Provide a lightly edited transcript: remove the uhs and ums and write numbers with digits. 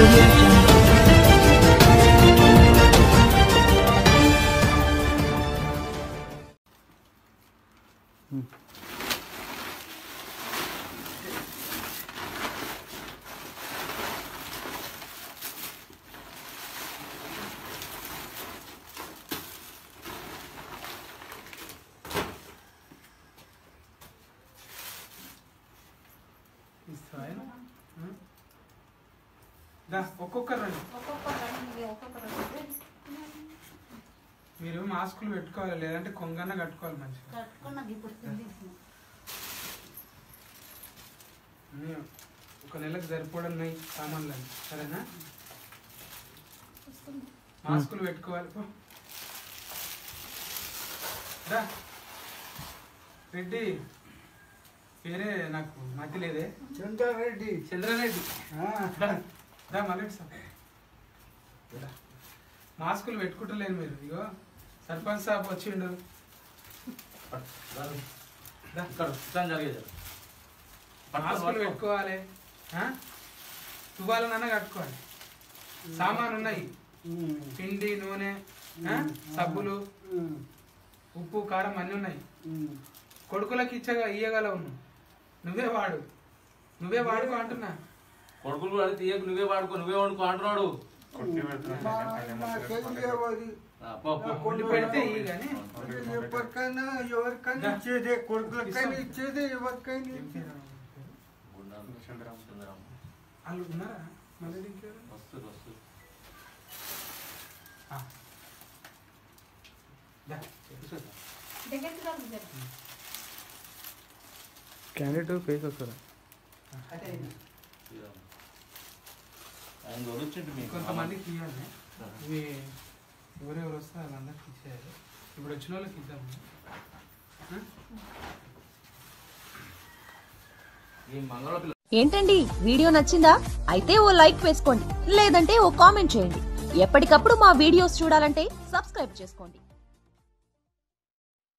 Audio Jungle. మీరు మాస్కులు పెట్టుకోవాలి, లేదంటే కొంగన్న కట్టుకోవాలి మంచిగా. ఒక నెలకు సరిపోవడం సామాన్లు సరేనా? మాస్కులు పెట్టుకోవాలి. రెడ్డి పేరే నాకు మతి లేదే. చంద్రారెడ్డి. మళ్ళీ మాస్కులు పెట్టుకుంటలేను మీరు. ఇగో సర్పంచ్ సాబ్ వచ్చిండు. మాస్కులు పెట్టుకోవాలి, తువ్వాలనన్నా కట్టుకోవాలి. సామాను ఉన్నాయి, పిండి, నూనె, సబ్బులు, ఉప్పు, కారం అన్నీ ఉన్నాయి. కొడుకులకి ఇయ్యగలవు. నువ్వే వాడుకో అంటున్నా. కొడుకులు వాడితే తీయకు, నువ్వే వాడుకో, నువ్వే వండుకో అంటున్నాడు. పెడితే ఇయ్యి కానీ ఎవరికైనా ఇచ్చేదే, కొడుకులకైనా ఇచ్చేదే, ఎవరికైనా వాళ్ళు ఉన్నారా? మళ్ళీ క్యాండిడేట్ ఫేస్ వస్తారా? కొంతమందికి ఇవ్వాలి. ఇవి ఎవరెవరు వస్తే వాళ్ళందరికి ఇచ్చేయాలి. ఇప్పుడు వచ్చిన వాళ్ళకి ఇద్దాము. ఏంటండి, వీడియో నచ్చిందా? అయితే ఓ లైక్ వేసుకోండి, లేదంటే ఓ కామెంట్ చేయండి. ఎప్పటికప్పుడు మా వీడియోస్ చూడాలంటే సబ్స్క్రైబ్ చేసుకోండి.